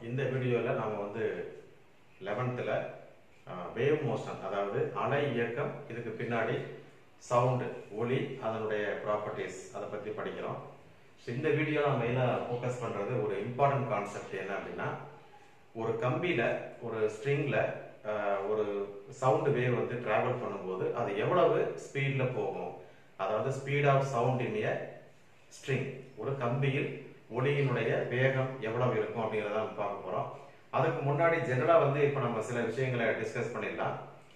இந்த வீடியோல நாம வந்து 11th வேவ் மோஷன் அதாவது அலை இயக்கம் இதுக்கு பின்னாடி சவுண்ட் ஒலி அதனுடைய ப்ராப்பர்ட்டிஸ் அதை பத்தி படிக்கிறோம். இந்த வீடியோ நம்ம மெயினா ஃபோக்கஸ் பண்றது ஒரு இம்பார்ட்டன்ட் கான்செப்ட் என்ன அப்படின்னா, ஒரு கம்பியில ஒரு ஸ்ட்ரிங்ல ஒரு சவுண்ட் வேவ் வந்து டிராவல் பண்ணும்போது அது எவ்வளவு ஸ்பீட்ல போகும், அதாவது speed of sound in a string, ஒரு கம்பியில் ஒலியினுடைய வேகம் எவ்வளவு இருக்கும் அப்படிங்கறத நம்ம பார்க்க போறோம். அதுக்கு முன்னாடி ஜெனரலா வந்து இப்ப நம்ம சில விஷயங்களை டிஸ்கஸ் பண்ணிடலாம்.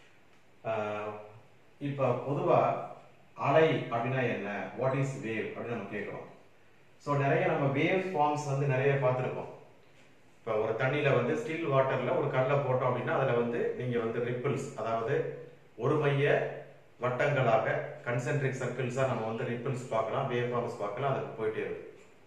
இப்ப பொதுவா அலை அப்படின்னா என்ன, வாட் இஸ் வேவ் அப்படின்னு நம்ம கேட்கிறோம். ஸோ நிறைய நம்ம வேவ் ஃபார்ம்ஸ் வந்து நிறைய பார்த்துருக்கோம். இப்போ ஒரு தண்ணியில வந்து ஸ்டில் வாட்டர்ல ஒரு கல்லை போட்டோம் அப்படின்னா அதுல வந்து நீங்க வந்து ரிப்பிள்ஸ், அதாவது ஒரு மைய வட்டங்களாக கன்சென்ட்ரிக் சர்க்கிள்ஸா நம்ம வந்து ரிப்பிள்ஸ் பார்க்கலாம், வேவ் ஃபார்ம்ஸ் பார்க்கலாம். அதுக்கு போயிட்டே இருக்கு.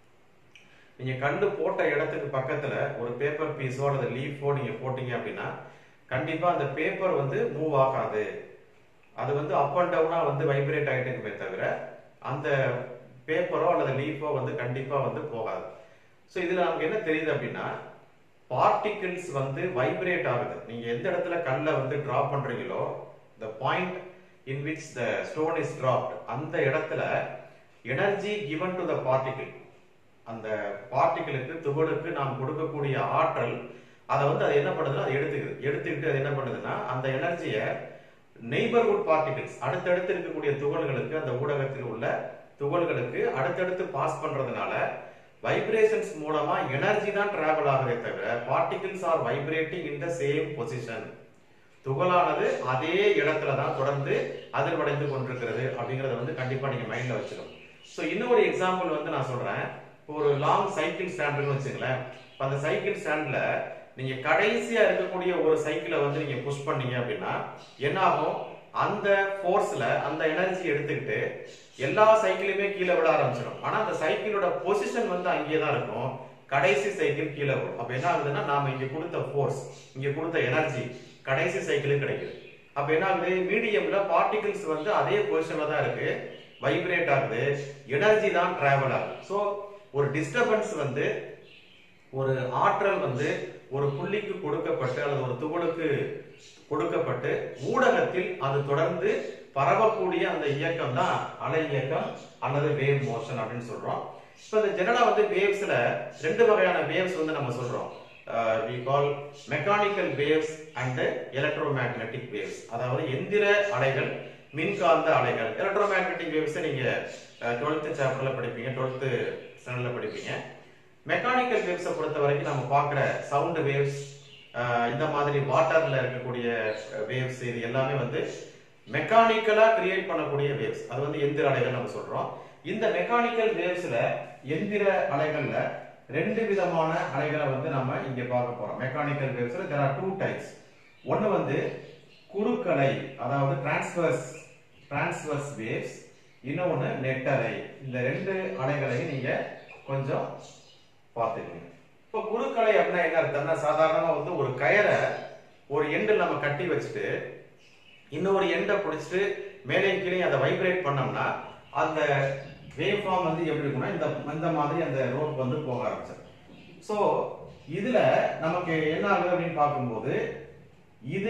நீங்க கண்டு போட்ட இடத்துக்கு பக்கத்துல ஒரு பேப்பர் பீஸோ அல்லது லீஃபோ நீங்க போட்டீங்க அப்படின்னா கண்டிப்பா அந்த பேப்பர் வந்து மூவ் ஆகாது. அது வந்து அப் அண்ட் டவுனா வந்து வைப்ரேட் ஆகிட்டு இருக்குமே தவிர அந்த பேப்பரோ அல்லது லீஃபோ வந்து கண்டிப்பா வந்து போகாது. ஸோ இதுல நமக்கு என்ன தெரியுது அப்படின்னா, பார்ட்டிகிள்ஸ் வந்து வைப்ரேட் ஆகுது. நீங்க எந்த இடத்துல கல்லை வந்து டிராப் பண்றீங்களோ, the point in which the stone is dropped, அந்த இடத்துல energy given to the particle, அந்த பார்ட்டிகிளுக்கு துகளுக்கு நாம் கொடுக்கக்கூடிய ஆற்றல் அதை வந்து அது என்ன பண்ணுதுன்னா அது எடுத்துக்கிட்டு அது என்ன பண்ணுதுன்னா அந்த எனர்ஜியை நெய்பர்ஹுட் பார்ட்டிகிள்ஸ், அடுத்தடுத்து இருக்கக்கூடிய துகள்களுக்கு, அந்த ஊடகத்தில் உள்ள துகள்களுக்கு அடுத்தடுத்து பாஸ் பண்றதுனால வைப்ரேஷன்ஸ் மூலமா எனர்ஜி தான் டிராவல் ஆகுதே தவிர particles are vibrating in the same position. துகளானது அதே இடத்துல தான் தொடர்ந்து அதிர்வடைந்து கொண்டிருக்கிறது அப்படிங்கறத வந்து கண்டிப்பா நீங்க மைண்ட்ல வச்சுக்கணும். ஸோ இன்னொரு எக்ஸாம்பிள் வந்து நான் சொல்றேன். ஒரு லாங் சைக்கிள் ஸ்டாண்டுன்னு வச்சுங்களேன். அந்த சைக்கிள் ஸ்டாண்ட்ல நீங்க கடைசியா இருக்கக்கூடிய ஒரு சைக்கிளை வந்து நீங்க புஷ் பண்ணீங்க அப்படின்னா என்ன ஆகும், அந்த போர்ஸ்ல அந்த எனர்ஜி எடுத்துக்கிட்டு எல்லா சைக்கிளுமே கீழே விட ஆரம்பிச்சிடும். ஆனா அந்த சைக்கிளோட பொசிஷன் வந்து அங்கேயே தான் இருக்கும். கடைசி சைக்கிள் கீழே வரும். அப்ப என்ன ஆகுதுன்னா நாம இங்க கொடுத்த போர்ஸ், இங்க கொடுத்த எனர்ஜி கடைசி சைக்கிளுக்கு கிடைக்குது. அப்ப என்ன ஆகுது, மீடியம்ல பார்ட்டிகிள்ஸ் வந்து அதே பொசிஷன்ல தான் இருக்கு, வைப்ரேட் ஆகுது, எனர்ஜி தான் டிராவல் ஆகுது. ஸோ ஒரு டிஸ்டர்பன்ஸ் வந்து, ஒரு ஆற்றல் வந்து ஒரு புள்ளிக்கு கொடுக்கப்பட்டு அல்லது ஒரு துகளுக்கு கொடுக்கப்பட்டு ஊடகத்தில் அது தொடர்ந்து பரவக்கூடிய அந்த இயக்கம் தான் அலை இயக்கம் அல்லது வேவ் மோஷன் அப்படின்னு சொல்றோம். இப்போ இந்த ஜெனரலா வந்து வேவ்ஸ்ல ரெண்டு வகையான வேவ்ஸ் வந்து நம்ம சொல்றோம். we call mechanical waves and electromagnetic waves, அதாவது எந்திர அலைகள், மின்காந்த அலைகள். எலக்ட்ரோமேக்னெட்டிக் வேவ்ஸ் நீங்க 12th சாப்டர்ல படிப்பீங்க, 12th ஸ்டாண்டர்ட்ல படிப்பீங்க. மெக்கானிக்கல் வேவ்ஸை பொறுத்த வரைக்கும் நம்ம பார்க்குற சவுண்ட் வேவ்ஸ், இந்த மாதிரி வாட்டர்ல இருக்கக்கூடிய வேவ்ஸ், இது எல்லாமே வந்து மெக்கானிக்கலா கிரியேட் பண்ணக்கூடிய வேவ்ஸ். அது வந்து எந்திர அலைகள் நம்ம சொல்றோம். இந்த மெக்கானிக்கல் வேவ்ஸ்ல, எந்திர அலைகள்ல ரெண்டு விதமான அலைகளை வந்து நம்ம இங்க பார்க்க போறோம். மெக்கானிக்கல் வேவ்ஸ்ல there are two types. ஒன்னு வந்து குறுக்கலை, அதாவது டிரான்ஸ்வர்ஸ் வேவ்ஸ், இன்னொன்னு நெட்டலை. இந்த ரெண்டு அலைகளையும் நீங்க கொஞ்சம் பார்த்துக்கணும். இப்போ குறுக்கலை அப்படின்னா என்ன அர்த்தம்னா, சாதாரணமா வந்து ஒரு கயரை ஒரு எண்டில் நம்ம கட்டி வச்சுட்டு இன்னொரு எண்டை பிடிச்சிட்டு மேலே கீழே அதை வைப்ரேட் பண்ணோம்னா அந்த வேவ் ஃபார்ம் வந்து எப்படி இருக்கும்னா இந்த மாதிரி அந்த ரோப் வந்து போக ஆரம்பிச்சது. ஸோ இதுல நமக்கு என்ன ஆகுது அப்படின்னு பார்க்கும்போது, இது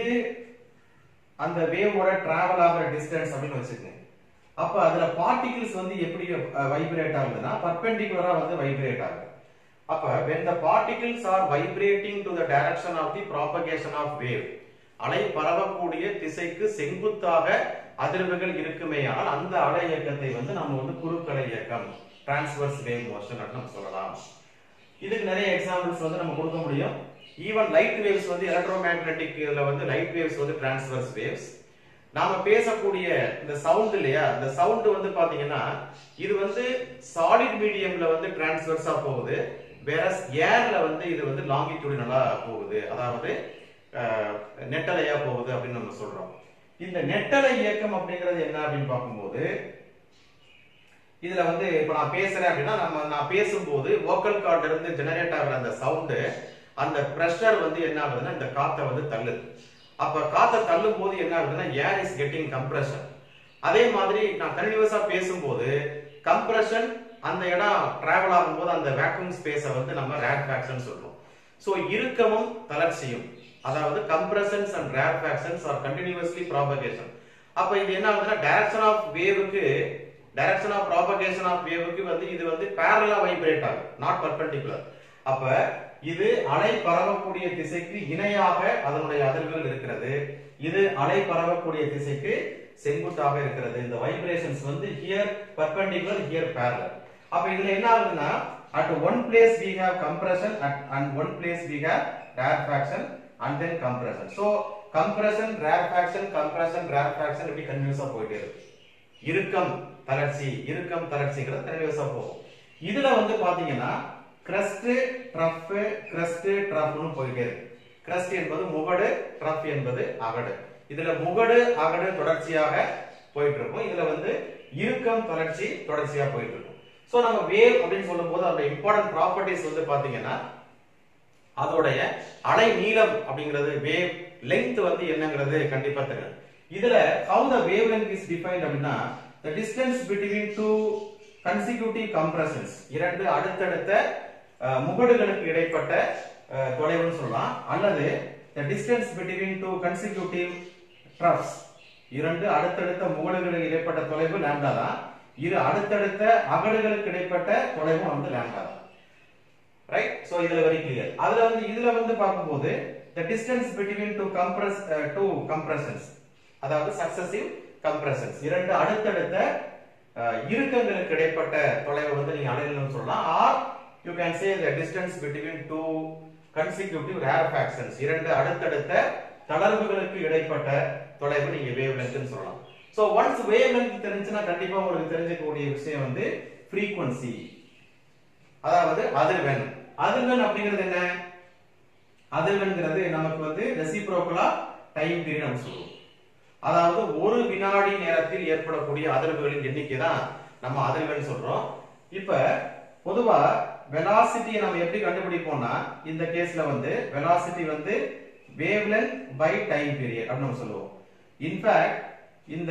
அந்த வேவோட டிராவல் ஆகிற டிஸ்டன்ஸ் அப்படின்னு வச்சுக்கோங்க. அப்ப அதுல பார்ட்டிகிள்ஸ் வந்து எப்படி வைப்ரேட் ஆகுதுன்னா பர்பெண்டிகுலரா வந்து வைப்ரேட் ஆகுது. அப்ப when the particles are vibrating to the direction of the propagation of wave, அலை பரவக்கூடிய திசைக்கு செங்குத்தாக அதிர்வுகள் இருக்குமேயானால் அந்த அலை இயக்கத்தை வந்து நம்ம வந்து குறுக்கலை இயக்கம், டிரான்ஸ்வர்ஸ் வேவ் மோஷன் அப்படின்னு சொல்லலாம். இதுக்கு நிறைய எக்ஸாம்பிள்ஸ் வந்து நம்ம கொடுக்க முடியும். ஈவன் லைட் வேவ்ஸ் வந்து எலக்ட்ரோமேக்னெட்டிக், இதுல வந்து லைட் வேவ்ஸ் வந்து டிரான்ஸ்வர்ஸ் வேவ்ஸ். நாம பேசக்கூடிய இந்த சவுண்ட் இல்லையா, இந்த சவுண்ட் வந்து பாத்தீங்கன்னா இது வந்து சாலிட் மீடியம்ல வந்து டிரான்ஸ்வர்ஸா போகுது, வேற ஏர்ல வந்து இது வந்து லாங்கிடியூடினலா போகுது, அதாவது நெட்டலையா போகுது அப்படின்னு நம்ம சொல்றோம். இந்த நெட்டலை இயக்கம் அப்படிங்கிறது என்ன அப்படின்னு பார்க்கும்போது, இதுல வந்து இப்ப நான் பேசுறேன் அப்படின்னா நான் பேசும்போது வோக்கல் கார்ட்ல இருந்து ஜெனரேட் ஆகிற அந்த சவுண்டு, அந்த பிரஷர் வந்து என்ன ஆகுதுன்னா இந்த காத்தை வந்து தள்ளுது. அப்ப காத்தை தள்ளும் போது என்ன ஆகுதுன்னா ஏர் இஸ் கெட்டிங் கம்ப்ரஷன். அதே மாதிரி நான் கண்டினியூஸா பேசும்போது கம்ப்ரஷன், அந்த இடம் டிராவல் ஆகும்போது அந்த வேக்யூம் ஸ்பேஸை வந்து நம்ம ரேர்ஃபேக்ஷன் சொல்றோம். சோ இறுக்கமும் தளர்ச்சியும், அதாவது compressions and rarefactions are continuously propagation. அப்ப இது என்ன ஆகுதுன்னா டைரக்ஷன் ஆஃப் வேவுக்கு, டைரக்ஷன் ஆஃப் ப்ராபகேஷன் ஆஃப் வேவுக்கு வந்து இது வந்து parallel வைப்ரேட் ஆகும், நாட் பர்பெண்டிகுலர். அப்ப இது அலை பரவக்கூடிய திசைக்கு இணையாக அதனுடைய அதிர்வுகள் இருக்கிறது, இது அலை பரவக்கூடிய திசைக்கு செங்குத்தாக இருக்கிறது. இந்த வைப்ரேஷன்ஸ் வந்து ஹியர் perpendicular, ஹியர் parallel. அப்ப இதுல என்ன ஆகுதுன்னா at one place we have compression and one place we have rarefaction and then compression. So compression, rarefaction, compression, rarefaction இப்படி கன்டினியூஸா போயிட்டே இருக்கு. இறுக்கம் தளர்ச்சி, இறுக்கம் தளர்ச்சிங்கிறது கன்டினியூஸா போகும். இதுல வந்து பாத்தீங்கன்னா கிரஸ்ட் ட்ரஃப், கிரஸ்ட் ட்ரஃப்னு போயிட்டே இருக்கு. கிரஸ்ட் என்பது முகடு, ட்ரஃப் என்பது அகடு. இதுல முகடு அகடு தொடர்ச்சியாக போயிட்டு இருக்கும், இதுல வந்து இறுக்கம் தளர்ச்சி தொடர்ச்சியா போயிட்டு இருக்கும். சோ நம்ம வேவ் அப்படின்னு சொல்லும்போது அதோட இம்பார்ட்டன்ட் ப்ராப்பர்ட்டிஸ் வந்து பாத்தீங்கன்னா அதோடைய அலை நீளம் அப்படிங்கிறது, வேவ் லெங்த் வந்து என்னங்கிறது கண்டிப்பா தெரியும். இதுல how the wavelength is defined அப்படின்னா the distance between two consecutive compressions, இரண்டு அடுத்தடுத்த முகடுகளுக்கு இடைப்பட்ட தொலைவுன்னு சொல்லலாம், அல்லது the distance between two consecutive troughs, இரண்டு அடுத்தடுத்த முகடுகளுக்கு இடைப்பட்ட தொலைவு லாம்டா தான், இரு அடுத்தடுத்த அகடுகளுக்கு இடைப்பட்ட தொலைவு வந்து லாம்டா தான். ரைட்? சோ இதுல வெரி கிளியர். அதுல வந்து இதுல வந்து பாக்கும்போது the distance between two compressions, அதாவது successive compressions, இரண்டு அடுத்தடுத்த இறுக்கங்களுக்கு இடைப்பட்ட தொலைவு வந்து நீங்க அலைநீளம் சொல்லலாம். or you can say the distance between two consecutive rarefactions, இரண்டு அடுத்தடுத்த தளர்வுகளுக்கு இடைப்பட்ட தொலைவு நீங்க wavelength ன்னு சொல்லலாம். சோ once wavelength தெரிஞ்சுனா கண்டிப்பா உங்களுக்கு தெரிஞ்சிக்கக்கூடிய விஷயம் வந்து frequency, அதாவது அதிர்வெண். அதிர்வெண் அப்படிங்கிறது என்ன? அதிர்வெண்ங்கிறது நமக்கு வந்து ரெசிப்ரோக்கலா டைம் பீரியட் நம்ம சொல்லுவோம். அதாவது ஒரு வினாடி நேரத்தில் ஏற்படக்கூடிய அதிர்வுகளின் எண்ணிக்கை தான் நம்ம அதிர்வெண் சொல்றோம். இப்ப பொதுவா வெலாசிட்டியை நம்ம எப்படி கண்டுபிடிப்போம்னா இந்த கேஸ்ல வந்து வெலாசிட்டி வந்து wavelength by time period அப்படி நம்ம சொல்லுவோம். இன்ஃபேக்ட் இந்த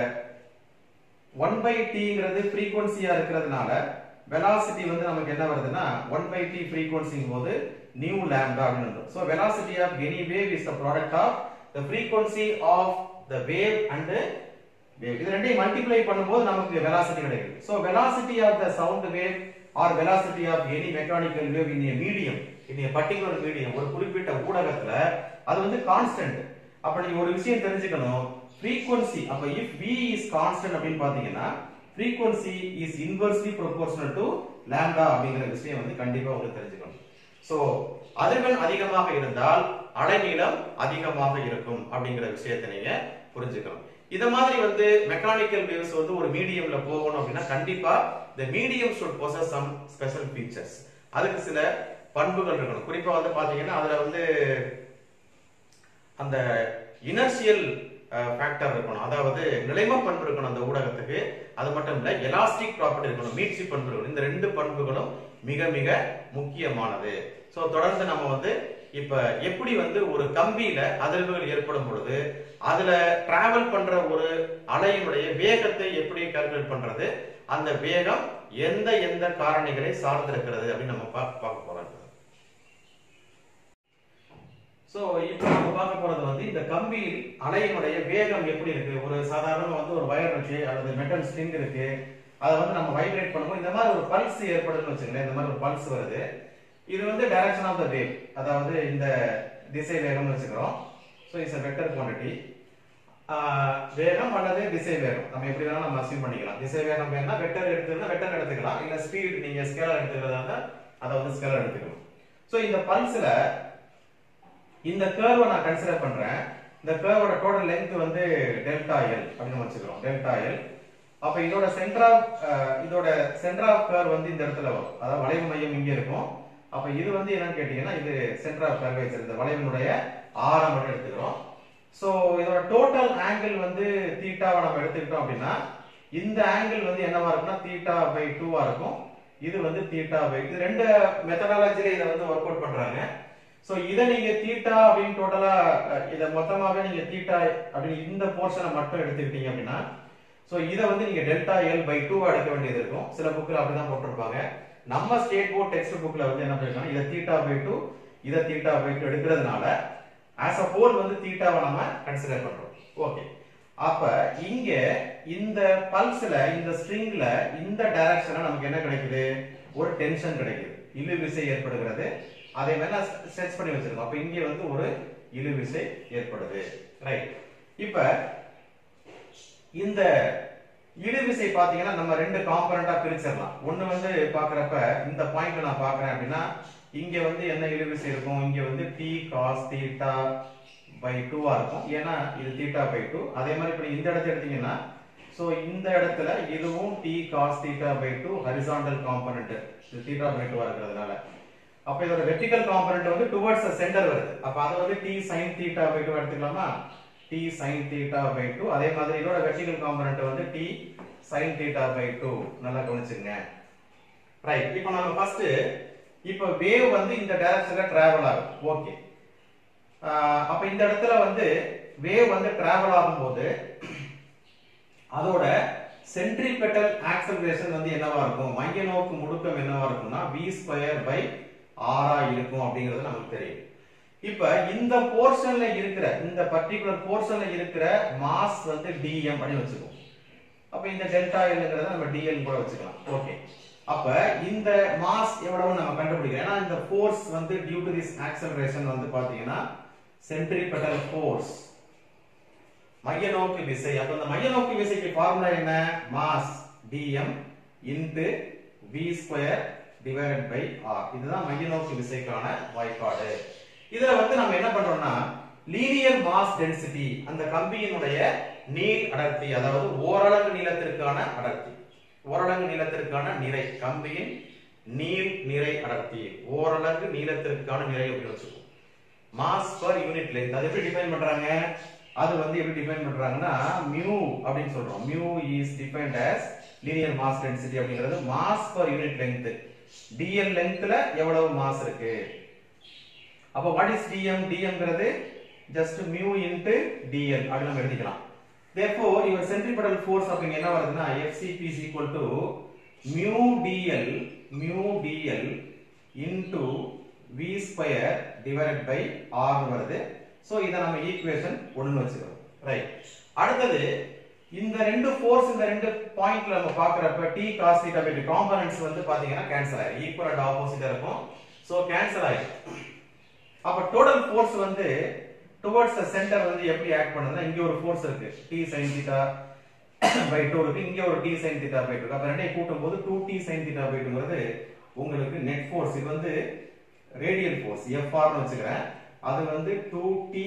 1/t-ங்கிறது frequency-யா இருக்கிறதுனால velocity வந்து நமக்கு என்ன வருதுன்னா 1/t frequency போது nu lambda அப்படின்னு வரும். So velocity of any wave is the product of the frequency of the wave and wave. இது ரெண்டையும் மல்டிப்ளை பண்ணும்போது நமக்கு velocity கிடைக்குது. So velocity of the sound wave or velocity of any mechanical wave in a medium, in a particular medium, ஒரு குறிப்பிட்ட ஊடகத்துல அது வந்து கான்ஸ்டன்ட். அப்ப நீங்க ஒரு விஷயம் தெரிஞ்சுக்கணும், frequency. அப்ப if v is constant அப்படினு பாத்தீங்கன்னா frequency is inversely proportional to lambda அப்படிங்கிற விஷயம் வந்து கண்டிப்பா உங்களுக்கு தெரிஞ்சுக்கணும். சோ அதிர்வெண் அதிகமாக இருந்தால் அலைநீளம் அதிகமாக இருக்கும் அப்படிங்கிற விஷயத்தை நீங்க புரிஞ்சுக்கணும். இத மாதிரி வந்து மெக்கானிக்கல் வேவ்ஸ் வந்து ஒரு மீடியம்ல போகணும் அப்படின்னா கண்டிப்பா the medium should possess some special features. அதுக்கு சில பண்புகள் இருக்கணும். குறிப்பா வந்து பாத்தீங்கன்னா அதுல வந்து அந்த இனர்ஷியல் ஃபேக்டர் இருக்கணும், அதாவது நிலைம பண்பு இருக்கணும் அந்த ஊடகத்துக்கு. அது மட்டும் இல்ல எலாஸ்டிக் ப்ராப்பர்ட்டி இருக்கணும், மீட்சி பண்பு இருக்கணும். இந்த ரெண்டு பண்புகளும் மிக மிக முக்கியமானது. சோ தொடர்ந்து நம்ம வந்து இப்ப எப்படி வந்து ஒரு கம்பியில அதிர்வுகள் ஏற்படும் பொழுது அதுல டிராவல் பண்ற ஒரு அலையினுடைய வேகத்தை எப்படி கால்குலேட் பண்றது, அந்த வேகம் எந்த எந்த காரணிகளை சார்ந்திருக்கிறது அப்படின்னு நம்ம பார்க்க போறோம். சோ இப்போ நம்ம பார்க்க போறது வந்து இந்த கம்பியில் அலையினுடைய வேகம் எப்படி இருக்கு. ஒரு சாதாரணமா வந்து ஒரு வயர் இருக்கு அல்லது மெட்டல் ஸ்ட்ரிங் இருக்கு, அதை வந்து நம்ம வைப்ரேட் பண்ணும்போது இந்த மாதிரி ஒரு பல்ஸ் ஏற்படுதுன்னு வச்சுங்களேன். இந்த மாதிரி ஒரு பல்ஸ் வருது, இது வந்து டைரக்ஷன் ஆஃப் த வேவ், அதாவது இந்த திசை வேகம்னு வச்சுக்கிறோம். So it's a vector quantity. வேகம் அல்லது திசை வேகம் நம்ம எப்படி வேணாலும் நம்ம அஸ்யூம் பண்ணிக்கலாம். திசை வேகம் வேணா வெக்டர் எடுத்துக்கிட்டா வெக்டர் எடுத்துக்கலாம், இல்ல ஸ்பீட் நீங்க ஸ்கேலர் எடுத்துக்கிறதா இருந்தா அதை வந்து ஸ்கேலர் எடுத்துக்கலாம். சோ இந்த பல்ஸ்ல இந்த கர்வை நான் கன்சிடர் பண்றேன். இந்த கர்வோட டோட்டல் லென்த் வந்து டெல்டா எல் அப்படின்னு வச்சுக்கிறோம், டெல்டா எல். அப்ப இதோட சென்டர் ஆஃப் கர்வ் வந்து இந்த இடத்துல வரும், அதாவது வளைவு மையம் இங்க இருக்கும். அப்ப இது வந்து என்னன்னு கேட்டீங்கன்னா இது சென்டர் ஆஃப் கர்வேச்சர், இந்த வளைவினுடைய ஆரம் மட்டும் எடுத்துக்கிறோம். சோ இதோட டோட்டல் ஆங்கிள் வந்து தீட்டாவை நம்ம எடுத்துக்கிட்டோம் அப்படின்னா இந்த ஆங்கிள் வந்து என்னவா இருக்கும்னா தீட்டா பை 2 இருக்கும். இது வந்து தீட்டா பை, இது ரெண்டு மெத்தடாலஜில இதை வந்து ஒர்க் அவுட் பண்றாங்க. சோ இத நீங்க தீட்டா அப்படின்னு டோட்டலா இத மொத்தமாவே நீங்க தீட்டா அப்படின்னு இந்த போர்ஷனை மட்டும் எடுத்துக்கிட்டீங்க அப்படின்னா சோ இத வந்து நீங்க டெல்டா எல் பை 2 எடுக்க வேண்டியது இருக்கும். சில புக்ல அப்படிதான் போட்டிருப்பாங்க. நம்ம ஸ்டேட் போர்ட் டெக்ஸ்ட் புக்ல வந்து என்ன பண்ணிருக்காங்க, இத தீட்டா பை 2, இத தீட்டா பை 2 எடுக்கிறதுனால as a whole வந்து தீட்டாவை நம்ம கன்சிடர் பண்றோம். ஓகே, அப்ப இங்க இந்த பல்ஸ்ல இந்த ஸ்ட்ரிங்ல இந்த டைரக்ஷன்ல நமக்கு என்ன கிடைக்குது? ஒரு டென்ஷன் கிடைக்குது, இழுவிசை ஏற்படுகிறது. அதை வேணா ஸ்ட்ரெச் பண்ணி வச்சிருக்கோம். அப்ப இங்க வந்து ஒரு இழுவிசை ஏற்படுது. ரைட், இப்ப இந்த இழுவிசை பாத்தீங்கன்னா நம்ம ரெண்டு காம்பனண்டா பிரிச்சிடலாம். ஒன்னு வந்து பாக்குறப்ப இந்த பாயிண்ட்ல நான் பாக்குறேன் அப்படின்னா இங்க வந்து என்ன இழுவிசை இருக்கும்? இங்க வந்து t cos theta by 2 ஆ இருக்கும். ஏன்னா இது theta by 2. அதே மாதிரி இப்ப இந்த இடத்தை எடுத்தீங்கன்னா சோ இந்த இடத்துல இதுவும் t cos theta by 2 horizontal component, இது theta by 2 ஆ இருக்கிறதுனால அப்ப இதோட vertical component வந்து towards the center வருது. அப்ப அது வந்து t sin theta by 2 எடுத்துக்கலாமா? t sin theta by 2. அதே மாதிரி இதோட vertical component வந்து t sin theta by 2. நல்லா கவனிச்சுங்க. ரைட், இப்போ நம்ம ஃபர்ஸ்ட் இப்போ வேவ் வந்து இந்த டைரக்ஷன்ல டிராவல் ஆகும். ஓகே, அப்ப இந்த இடத்துல வந்து வேவ் வந்து டிராவல் ஆகும்போது அதோட சென்ட்ரிபெட்டல் ஆக்சலரேஷன் வந்து என்னவா இருக்கும்? மைய நோக்கு முடுக்கம் என்னவா இருக்கும்னா v² r ஆ இருக்கும் அப்படிங்கிறது நமக்கு தெரியும். இப்ப இந்த போர்ஷன்ல இருக்கிற இந்த பர்టిక్యులர் போர்ஷன்ல இருக்கிற மாஸ் வந்து dm அப்படி வச்சுக்குவோம். அப்ப இந்த டெல்டா எல்ங்கறத நம்ம dl கூட வச்சுக்கலாம். ஓகே, அப்ப இந்த மாஸ் எவ்வளவு நம்ம கண்டுபிடிக்கிறோம். ஏன்னா இந்த ஃபோர்ஸ் வந்து டியூ டு திஸ் ஆக்சலரேஷன் வந்து பாத்தீங்கன்னா சென்ட்ரிபெட்டல் ஃபோர்ஸ், மைய நோக்கு விசை. அப்ப இந்த மைய நோக்கு விசைக்கு ஃபார்முலா என்ன? Mass dm into v² divided by r. இதுதான் மைய நோக்கு விசைக்கான வாய்ப்பாடு. இதுல வந்து நம்ம என்ன பண்றோம்னா லீனியர் மாஸ் டென்சிட்டி, அந்த கம்பியினுடைய நீள் அடர்த்தி, அதாவது ஓரலகு நீளத்திற்கான அடர்த்தி, ஓரலகு நீளத்திற்கான நிறை, கம்பியின் நீள் நிறை அடர்த்தி, ஓரலகு நீளத்திற்கான நிறை அப்படி வச்சுக்கோம். மாஸ் பர் யூனிட் லென்த் அது எப்படி டிஃபைன் பண்றாங்க? அது வந்து எப்படி டிஃபைன் பண்றாங்கன்னா mu அப்படினு சொல்றோம். mu is defined as linear mass density அப்படிங்கிறது mass per unit length. dl லென்த்ல எவ்வளவு மாஸ் இருக்கு? அப்ப what is dm? dmங்கிறது just mu into dl அப்படி நம்ம எழுதிக்கலாம். Therefore your centripetal force அப்படிங்க என்ன வருதுன்னா FCP is equal to mu dl into v² divided by r வருது. சோ இத நம்ம ஈக்குவேஷன் 1 னு வச்சுக்கிறோம். ரைட், அடுத்து இந்த ரெண்டு ஃபோர்ஸ் இந்த ரெண்டு பாயிண்ட்ல நம்ம பார்க்கறப்ப t cos theta by 2 components வந்து பாத்தீங்கன்னா கேன்சல் ஆயிடும், ஈக்குவல் அண்ட் ஆப்போசிட்டா இருக்கும். சோ கேன்சல் ஆயிடும். அப்ப டோட்டல் ஃபோர்ஸ் வந்து டுவர்ட்ஸ் தி சென்டர் வந்து எப்படி ஆக்ட் பண்ணுதுன்னா இங்க ஒரு ஃபோர்ஸ் இருக்கு t sin theta by 2 இருக்கு, இங்க ஒரு t sin theta by 2. அப்ப ரெண்டையும் கூட்டும்போது 2t sin theta by 2ங்கிறது உங்களுக்கு நெட் ஃபோர்ஸ். இது வந்து ரேடியல் ஃபோர்ஸ் Fr னு வச்சுக்கிறேன். அது வந்து 2t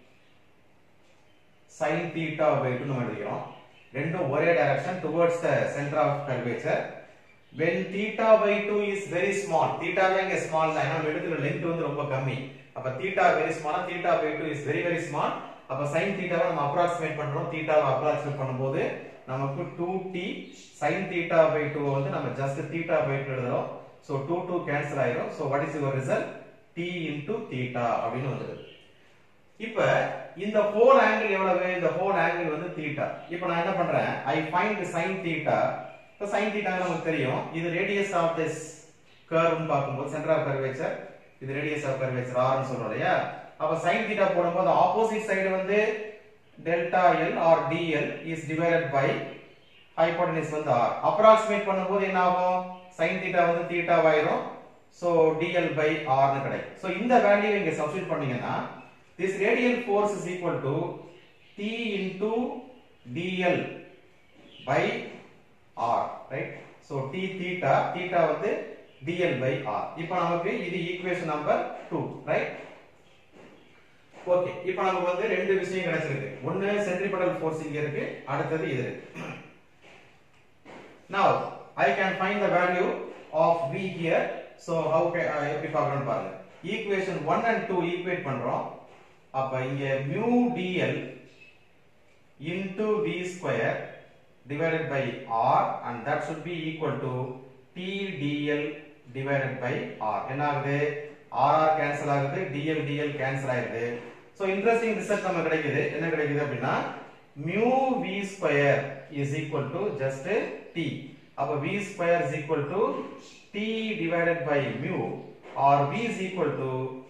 sin theta by 2 நம்ம எழுதிக்கிறோம். ரெண்டும் ஒரே direction towards the centre of curvature. when theta by 2 is very small, theta being a small தான், நம்ம எடுக்கிற லெந்த் வந்து ரொம்ப கம்மி. அப்ப theta very small, theta by 2 is very very small. அப்ப sin theta வை நம்ம அப்ராக்ஸிமேட் பண்றோம். theta வை அப்ராக்ஸிமேட் பண்ணும்போது நமக்கு 2t sin theta by 2 வந்து நம்ம just theta by 2 எழுதுறோம். so 2 கேன்சல் ஆயிடும். so what is your result? t into theta அப்படினு வந்துருது. இப்ப இந்த whole angle எவ்வளவு? இந்த whole angle வந்து theta. இப்போ நான் என்ன பண்றேன்? I find sin theta. இப்போ sin theta நமக்கு தெரியும். இது radius of this curve னு பாக்கும்போது center of curvature, இது radius of curvature r னு சொல்றோம் இல்லையா? அப்ப sin theta போடும்போது ஆப்போசிட் சைடு வந்து delta l or dl is divided by hypotenuse வந்து r. அப்ராக்ஸிமேட் பண்ணும்போது என்ன ஆகும்? sin theta வந்து theta ஆயிரும். so dl by r னு கிடைக்கும். so இந்த வேல்யூ இங்க சப்ஸ்டிட்யூட் பண்ணீங்கன்னா this radial force is equal to t into dl by r, right? so t theta, theta வந்து dl by r. இப்போ நமக்கு இது ஈக்குவேஷன் நம்பர் 2, right? ஓகே, இப்போ நமக்கு வந்து ரெண்டு விஷயம் கிடைச்சிருக்கு. ஒன்னு சென்ட்ரிபெட்டல் ஃபோர்ஸ் இங்க இருக்கு, அடுத்தது இது இருக்கு. now I can find the value of v here. so how எப்படி பார்க்கறோம்னு பாருங்க. ஈக்குவேஷன் 1 and 2 ஈக்குவேட் பண்றோம். அப்ப இங்க mu dl into v² divided by r and that should be equal to t dl divided by r. என்ன ஆகுது? r cancel ஆகுது, dl cancel ஆகுது. So interesting result நமக்கு கிடைக்குது. என்ன கிடைக்குது அப்படினா mu v² is equal to just t. அப்ப v² is equal to t divided by mu or v is equal to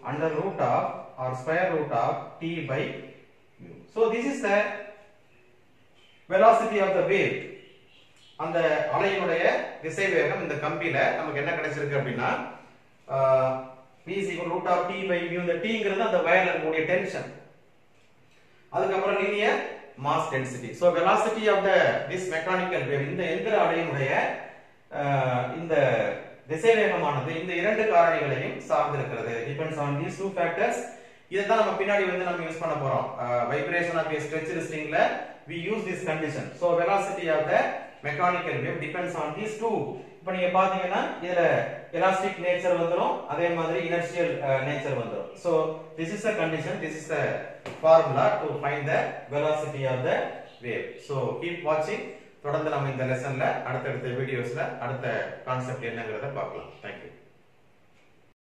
under root of or square root of t by mu. So this is the velocity of the wave. அந்த அலையினுடைய திசைவேகம் இந்த கம்பியில நமக்கு என்ன கிடைச்சிருக்கு அப்படினா v is equal root of t by mu. இந்த tங்கிறது அந்த வயர்ல இருக்கக்கூடிய டென்ஷன். அதுக்கு அப்புறம் linear mass density. So velocity of this mechanical wave, இந்த எந்திர அலையினுடைய இந்த திசைவேகமானது இந்த இரண்டு காரணிகளையும் சார்ந்து இருக்கிறது. Depends on these two factors. இத நம்ம பின்னாடி நம்ம யூஸ் பண்ண போறோம். Vibration of a stretched stringல we use this condition. So velocity of the mechanical wave depends on these two. இப்போ நீங்க பாத்தீங்கன்னா இதுல elastic nature வந்துரும், அதே மாதிரி inertial nature வந்துரும். So this is the condition, this is the formula to find the velocity of the wave. So keep watching. தொடர்ந்து நம்ம இந்த லெசன்ல அடுத்த வீடியோஸ்ல அடுத்த கான்செப்ட் என்னங்கறத பார்க்கலாம். Thank you.